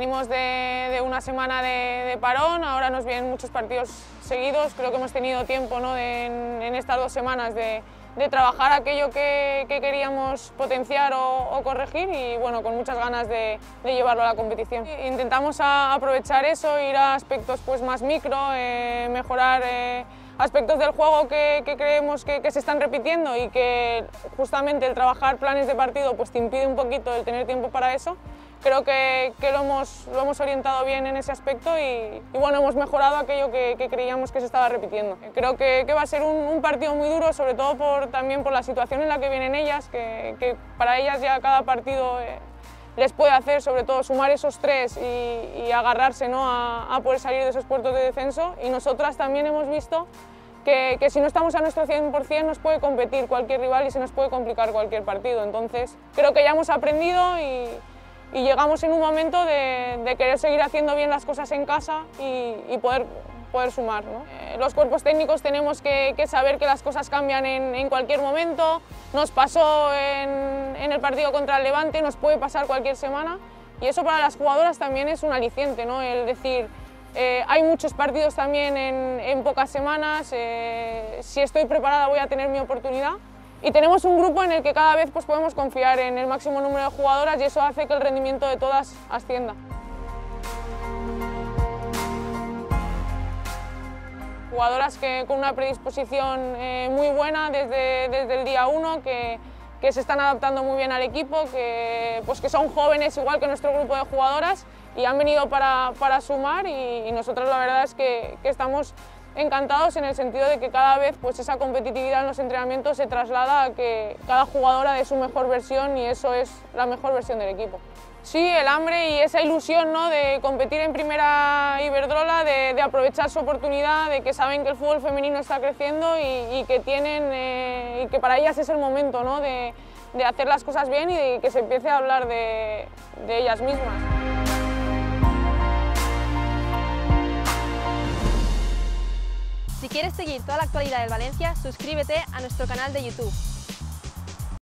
venimos de una semana de parón, ahora nos vienen muchos partidos seguidos, creo que hemos tenido tiempo, ¿no?, en estas 2 semanas de trabajar aquello que queríamos potenciar o corregir y bueno, con muchas ganas de llevarlo a la competición. Intentamos aprovechar eso, ir a aspectos pues, más micro, mejorar aspectos del juego que creemos que se están repitiendo y que justamente el trabajar planes de partido pues, te impide un poquito el tener tiempo para eso. Creo que lo hemos orientado bien en ese aspecto y bueno, hemos mejorado aquello que creíamos que se estaba repitiendo. Creo que va a ser un partido muy duro, sobre todo también por la situación en la que vienen ellas, que para ellas ya cada partido les puede hacer, sobre todo, sumar esos 3 y agarrarse, ¿no?, a poder salir de esos puertos de descenso. Y nosotras también hemos visto que si no estamos a nuestro 100% nos puede competir cualquier rival y se nos puede complicar cualquier partido. Entonces creo que ya hemos aprendido y llegamos en un momento de querer seguir haciendo bien las cosas en casa y poder sumar, ¿no? Los cuerpos técnicos tenemos que saber que las cosas cambian en cualquier momento. Nos pasó en el partido contra el Levante, nos puede pasar cualquier semana y eso para las jugadoras también es un aliciente, ¿no? El decir, hay muchos partidos también en pocas semanas, si estoy preparada voy a tener mi oportunidad. Y tenemos un grupo en el que cada vez pues, podemos confiar en el máximo número de jugadoras y eso hace que el rendimiento de todas ascienda. Jugadoras con una predisposición muy buena desde el día 1, que se están adaptando muy bien al equipo, que son jóvenes igual que nuestro grupo de jugadoras y han venido para sumar y nosotros la verdad es que estamos encantados en el sentido de que cada vez pues, esa competitividad en los entrenamientos se traslada a que cada jugadora dé su mejor versión y eso es la mejor versión del equipo. Sí, el hambre y esa ilusión, ¿no?, de competir en primera Iberdrola, de aprovechar su oportunidad, de que saben que el fútbol femenino está creciendo y que y que para ellas es el momento, ¿no?, de hacer las cosas bien y de que se empiece a hablar de ellas mismas. Si quieres seguir toda la actualidad del Valencia, suscríbete a nuestro canal de YouTube.